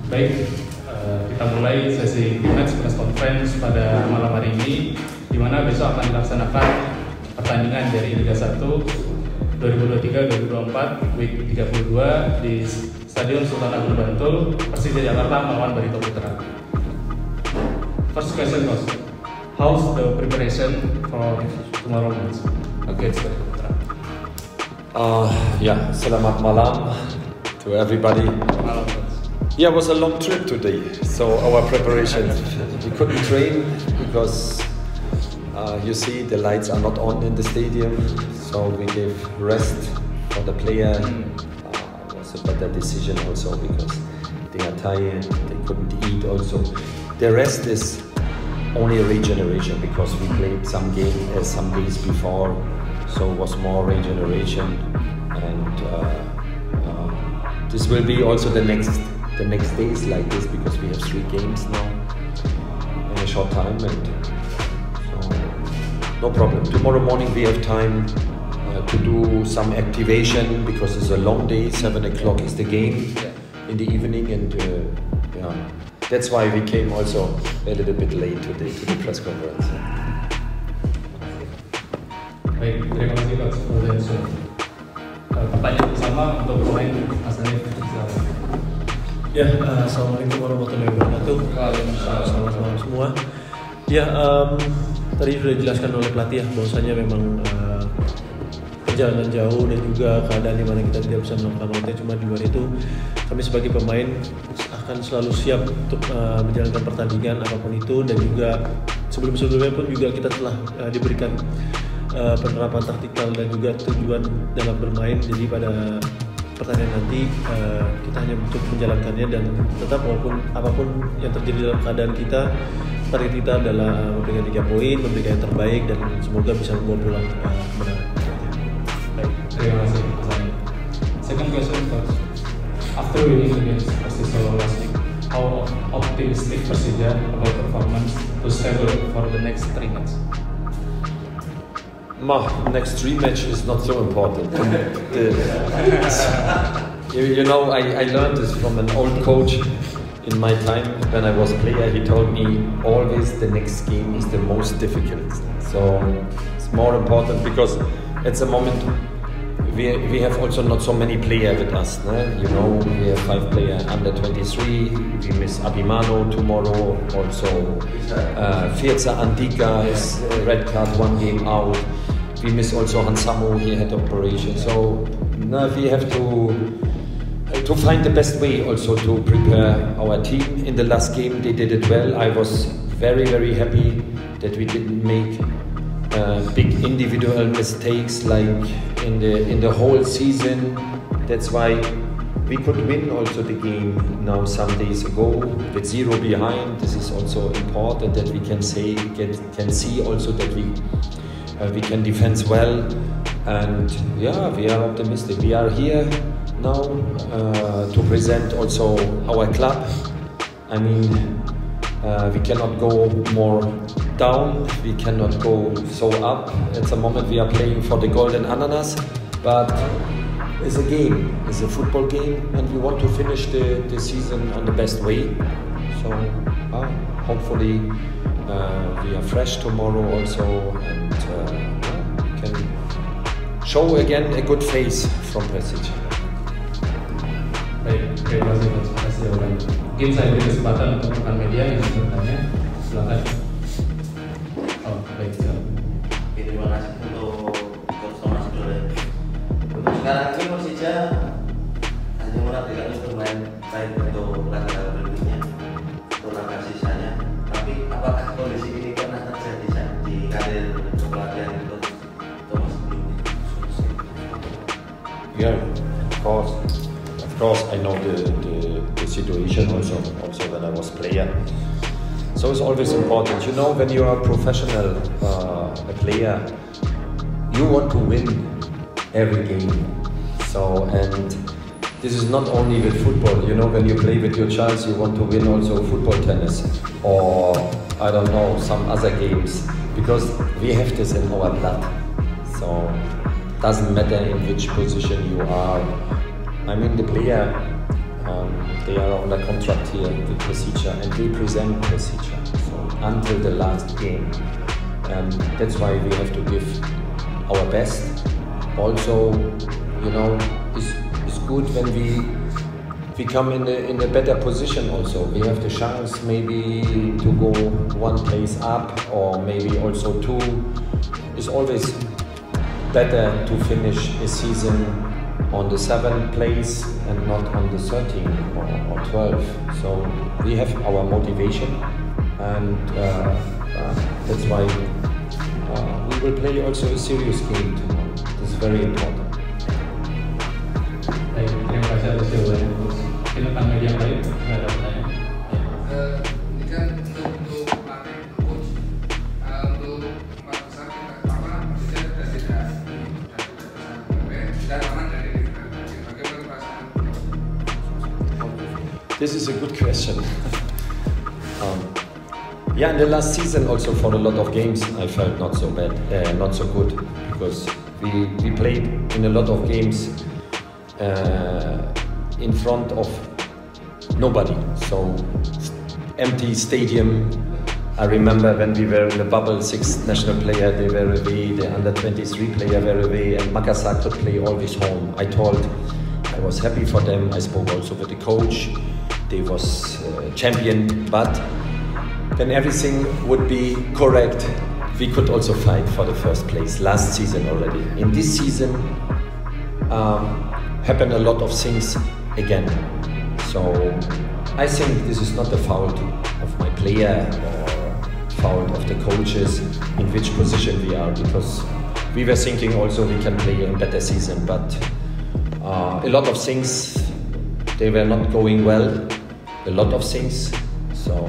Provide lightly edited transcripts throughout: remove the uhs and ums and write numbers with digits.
Baik, kita mulai sesi match press conference pada malam hari ini, di mana besok akan dilaksanakan pertandingan dari Liga 1 2023-2024 week 32 di Stadion Sultan Agung Bantul, Persija Jakarta melawan Barito Putra. First question was, how's the preparation for tomorrow match against Barito Putra? Selamat malam to everybody. Malam, Yeah, it was a long trip today, so our preparation, we couldn't train because you see the lights are not on in the stadium, so we gave rest for the player. It was a better decision also because they are tired, they couldn't eat also. The rest is only a regeneration because we played some days before, so it was more regeneration, and this will be also the next days like this because we have 3 games now in a short time, and so no problem. Tomorrow morning we have time to do some activation because it's a long day. 7 o'clock is the game in the evening, and that's why we came also a little bit late today to the press conference. Baik, terima kasih Coach Rosenso. Pertanyaan bersama untuk pemain Mas Hanif. Ya, assalamualaikum warahmatullahi wabarakatuh. Selamat malam semua. Ya, tadi sudah dijelaskan oleh pelatih bahwasanya memang perjalanan jauh dan juga keadaan di mana kita tidak bisa melakukan OT. Cuma di luar itu kami sebagai pemain akan selalu siap untuk menjalankan pertandingan apapun itu, dan juga sebelum-sebelumnya pun juga kita telah diberikan penerapan taktikal dan juga tujuan dalam bermain. Jadi pada pertandingan nanti kita hanya untuk menjalankannya, dan tetap walaupun apapun yang terjadi dalam keadaan kita, target kita adalah memberikan 3 poin, memberikan yang terbaik, dan semoga bisa membawa pulang kemenangan. Baik, terima kasih Mas Hanif. Second question, Coach. After winning against Persija last week, how optimistic Persija about performance to stable for the next 3 months? Next 3 match is not so important. You know, I learned this from an old coach in my time when I was a player. He told me always the next game is the most difficult. So it's more important because at the moment we have also not so many players with us. You know, we have 5 players under 23. We miss Abimano tomorrow. Also, Firza Andika is red card, 1 game out. We miss also Hansamo, he had operation. So now we have to find the best way also to prepare our team. In the last game they did it well. I was very happy that we didn't make big individual mistakes like in the whole season. That's why we could win also the game now some days ago with 0 behind. This is also important that we can see also that we can defend well, and we are optimistic. We are here now to present also our club. I mean, we cannot go more down, we cannot go so up. At the moment we are playing for the Golden Ananas, but it's a game, it's a football game, and we want to finish the season on the best way. So hopefully we are fresh tomorrow also, and can show again a good face from Persija. Baik, terima kasih Coach. Terima kasih jawabannya. Mungkin saya beri kesempatan untuk rekan media yang ingin bertanya. Silakan. Baik, silakan. Terima kasih untuk Coach Thomas Dole. Untuk sekarang ini Persija hanya menargetkan untuk main baik untuk laga berikutnya, untuk laga sisanya. Tapi apakah kondisi ini pernah terjadi di karir kepelatihan Coach Thomas sebelumnya? Yeah, of course, I know the situation also when I was player. So it's always important. You know, when you are a professional a player, you want to win every game. So, and this is not only with football. You know, when you play with your child, you want to win also football, tennis, or I don't know, some other games, because we have this in our blood. So doesn't matter in which position you are. I mean, the player They are on a contract here with Procedure and they present Procedure. So until the last game. And that's why we have to give our best. Also, you know, it's good when we come in a better position also. We have the chance maybe to go one place up or maybe also two. It's always better to finish a season on the 7th place and not on the 13th or 12th. So we have our motivation and that's why we will play also a serious game tomorrow. This is very important. Baik, terima kasih atas jawabannya, Coach. Mungkin rekan media yang lain ada pertanyaan. Ini kan untuk pelatih coach untuk empat besar kita apa maksudnya sudah tidak dan aman dari bagaimana perasaan? This is a good question. Yeah, in the last season also for a lot of games I felt not so bad, not so good because we played in a lot of games in front of nobody. So empty stadium. I remember when we were in the bubble, 6 national players they were away, the under 23 player were away, and Makassar could play always home. I was happy for them. I spoke also with the coach. They was champion, but then everything would be correct. We could also fight for the first place last season already. In this season, happened a lot of things again. So I think this is not the fault of my player or fault of the coaches in which position we are, because we were thinking also we can play a better season, but a lot of things they were not going well. A lot of things. So.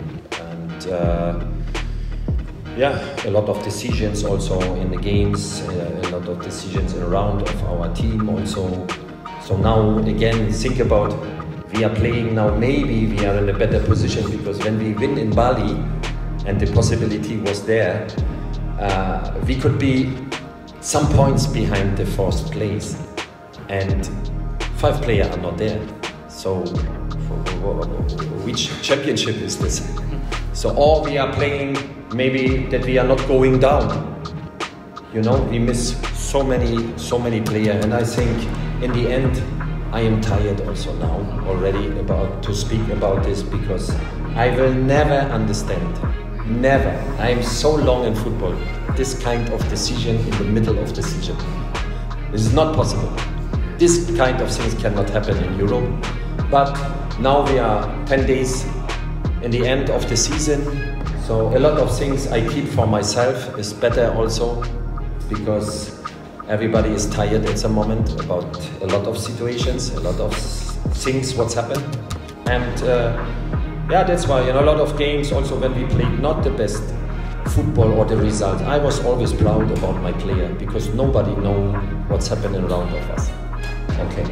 A lot of decisions also in the games, a lot of decisions around of our team also. So now again, think about we are playing now, maybe we are in a better position because when we win in Bali and the possibility was there, we could be some points behind the first place and 5 players are not there. So which championship is this? So or we are playing maybe that we are not going down. You know, we miss so many players, and I think in the end I am tired also now already about to speak about this because I will never understand. Never. I am so long in football. This kind of decision in the middle of the season. This is not possible. This kind of things cannot happen in Europe. But now we are 10 days in the end of the season, so a lot of things I keep for myself is better also because everybody is tired at the moment about a lot of situations, a lot of things what's happened, and that's why in a lot of games also when we played not the best football or the results, I was always proud about my player because nobody know what's happening around of us. Okay.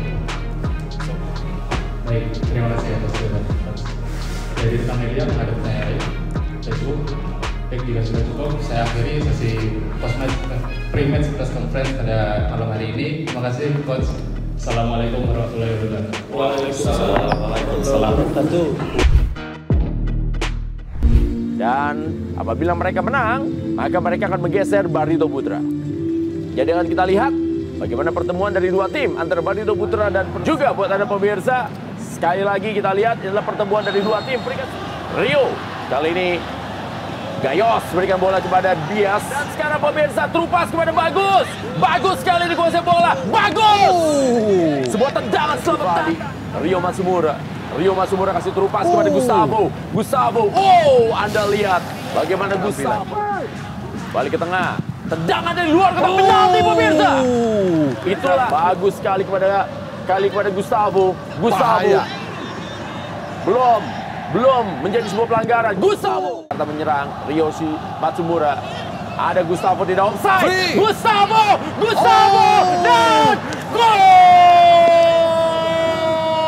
Baik, terima kasih atas jawaban. Dari rekan media ada pertanyaan lain? Facebook. Baik, jika sudah cukup, saya akhiri sesi pre-match press conference pada malam hari ini. Terima kasih, Coach. Assalamualaikum warahmatullahi wabarakatuh. Waalaikumsalam. Dan apabila mereka menang, maka mereka akan menggeser Barito Putra. Jadi akan kita lihat bagaimana pertemuan dari dua tim antara Barito Putra dan juga buat Anda pemirsa. Sekali lagi kita lihat adalah pertemuan dari dua tim. Rio kali ini Gayos berikan bola kepada Dias. Dan sekarang pemirsa terupas kepada Bagus. Bagus sekali dikuasai bola. Bagus! Sebuah tendangan selamat. Rio Matsumura kasih terupas kepada Gustavo. Oh, Anda lihat bagaimana Gustavo. Balik ke tengah. Tendangan dari luar kotak penalti pemirsa. Itulah bagus sekali kepada Gustavo. Belum menjadi sebuah pelanggaran. Gustavo kata menyerang Ryoshi Matsumura. Ada Gustavo di dalam offside. Gustavo dan gol!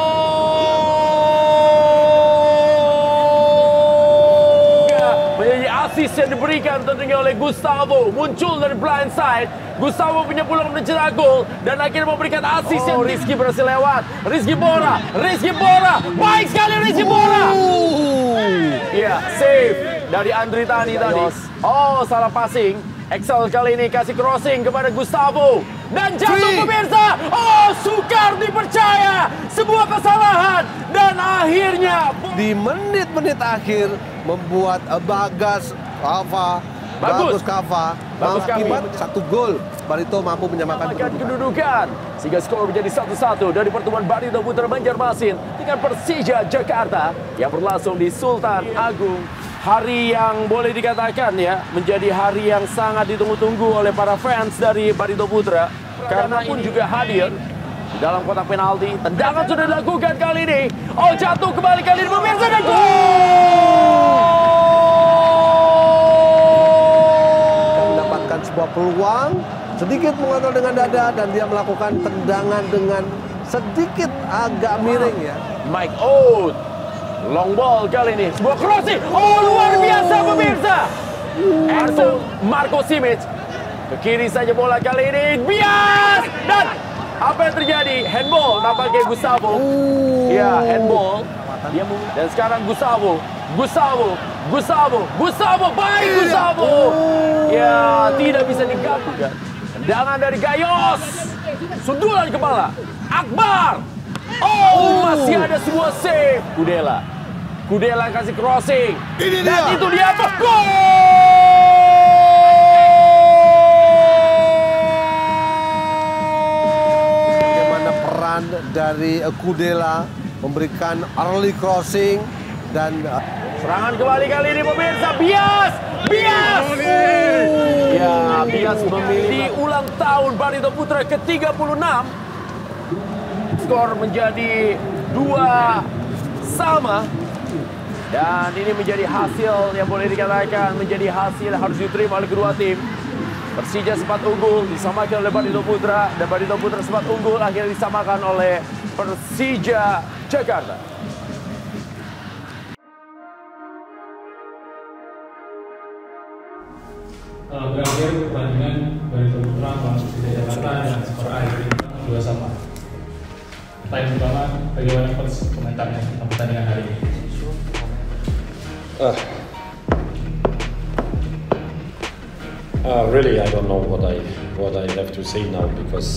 Menjadi assist yang diberikan tentunya oleh Gustavo. Muncul dari blind side. Gustavo punya peluang mencetak gol dan akhirnya memberikan assist yang Rizky berhasil lewat. Rizky Bora. Baik sekali Rizky Bora. Iya, save dari Andri Tani tadi. Oh, salah passing. Excel kali ini kasih crossing kepada Gustavo. Dan jatuh pemirsa. Oh, sukar dipercaya. Sebuah kesalahan. Dan akhirnya di menit-menit akhir membuat Bagas Kava mengakibat 1 gol. Barito mampu menyamakan kedudukan sehingga skor menjadi 1-1 dari pertemuan Barito Putra Banjarmasin dengan Persija Jakarta yang berlangsung di Sultan Agung. Hari yang boleh dikatakan ya menjadi hari yang sangat ditunggu-tunggu oleh para fans dari Barito Putra karena ini juga hadir di dalam kotak penalti. Tendangan sudah dilakukan kali ini. Oh, jatuh kembali kali ini pemirsa dan gol! Mendapatkan sebuah peluang, sedikit mengontrol dengan dada dan dia melakukan tendangan dengan sedikit agak miring ya. Mike Oud. Long ball kali ini. Sebuah crossing. Oh, luar biasa pemirsa. Marco Simic. Ke kiri saja bola kali ini. Bias. Dan apa yang terjadi? Handball nampaknya Gustavo. Ya, handball. Dan sekarang Gustavo. Baik Gustavo. Ya, tidak bisa digabungkan. Tendangan dari Gayos. Sundulan kepala. Akbar. Oh, masih ada sebuah save. Kudela kasih crossing. Dan itu dia apa? Gol! Bagaimana peran dari Kudela memberikan early crossing dan serangan kembali kali ini pemirsa. Bias. Ya, Bias memilih ulang tahun Barito Putra ke-36. Skor menjadi 2-2. Dan ini menjadi hasil yang boleh dikatakan menjadi hasil yang harus diterima oleh kedua tim. Persija sempat unggul, disamakan oleh Barito Putra. Dan Barito Putra sempat unggul, akhirnya disamakan oleh Persija Jakarta. Berakhir pertandingan Barito Putra melawan Persija Jakarta dengan skor akhir 2-2. Pertanyaan pertama, bagaimana komentarnya tentang pertandingan hari ini? Really, I don't know what I have to say now because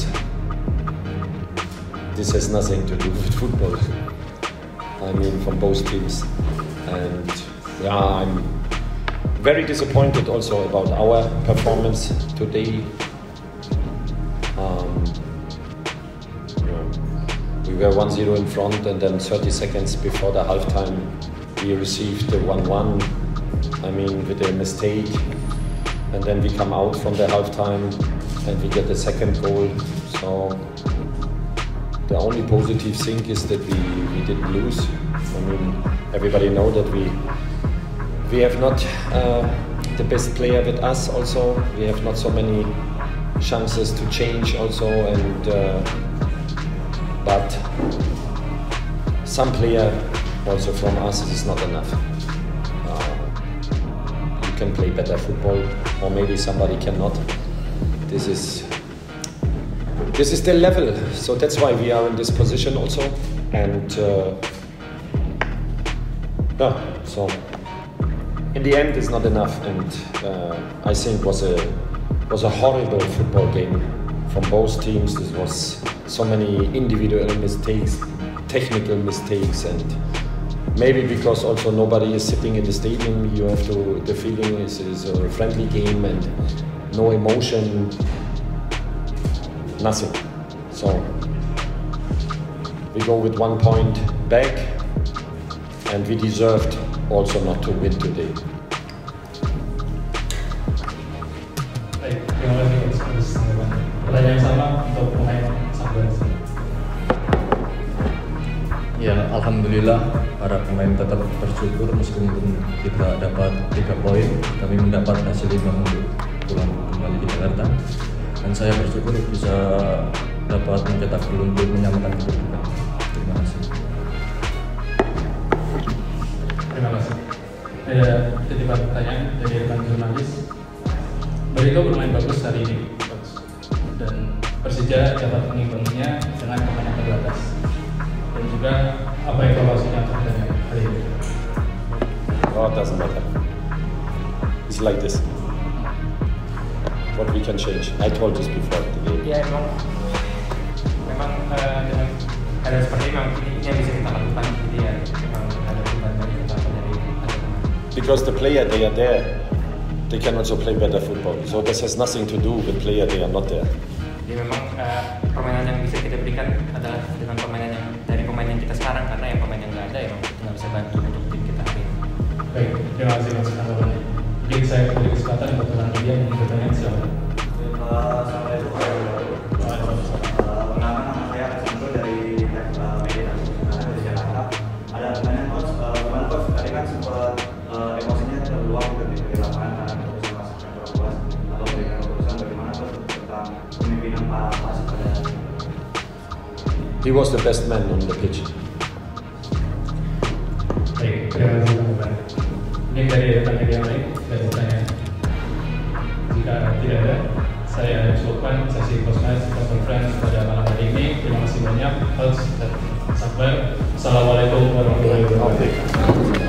this has nothing to do with football. I mean, from both teams, and yeah, I'm very disappointed also about our performance today. We were 1-0 in front, and then 30 seconds before the halftime, we received the 1-1. I mean, with a mistake, and then we come out from the halftime, and we get the second goal. So the only positive thing is that we didn't lose. I mean, everybody know that we have not the best player with us. Also, we have not so many chances to change. Also, and but some player also from us is not enough. You can play better football, or maybe somebody cannot. This is the level, so that's why we are in this position also. And yeah, so in the end, it's not enough. And I think was a horrible football game from both teams. There was so many individual mistakes, technical mistakes, and maybe because also nobody is sitting in the stadium, you have to. The feeling is a friendly game and no emotion, nothing. So we go with 1 point back, and we deserved also not to win today. Baik, terima kasih. Pertanyaan sama untuk pemain Sampdoria. Ya, alhamdulillah para pemain tetap bersyukur meskipun kita dapat 3 poin, kami mendapat hasil imbang untuk pulang kembali ke Jakarta. Dan saya bersyukur bisa dapat mencetak gol untuk menyamakan kedudukan. Terima kasih. Terima kasih. Ada titipan pertanyaan dari rekan jurnalis. Barito bermain bagus hari ini, Coach. Dan Persija dapat mengimbanginya dengan pemain yang terbatas. Dan juga apa evaluasinya terhadap hari ini? Oh, it doesn't matter. It's like this. What we can change. I told this before the game. Ya memang dengan keadaan seperti ini memang ini yang bisa kita lakukan. Jadi ya memang ada perubahan dari teman-teman. Because the player they are there, they can also play better football. So this has nothing to do with player they are not there. Jadi memang permainan yang bisa kita berikan adalah dengan permainan yang dari pemain yang kita sekarang, karena yang pemain yang nggak ada ya nggak bisa bantu untuk tim kita hari ini. Baik, terima kasih Mas tanggapannya. Mungkin saya beri kesempatan untuk teman media yang ingin bertanya, silakan. Assalamualaikum warahmatullahi wabarakatuh. Perkenalkan, nama saya Alexander dari media dari Jakarta. Ada pertanyaan Coach, gimana Coach? Tadi kan sempat emosinya terluang di lapangan karena keputusan wasit yang kurang puas atau berikan keputusan. Bagaimana Coach tentang pemimpinan para wasit pada? He was the best man on the pitch. Baik, terima kasih tanggapannya. Mungkin dari rekan media lain ada pertanyaan. Jika tidak ada, saya cukupkan sesi press conference pada malam hari ini. Terima kasih banyak, Coach dan Sabar. Assalamualaikum warahmatullahi wabarakatuh.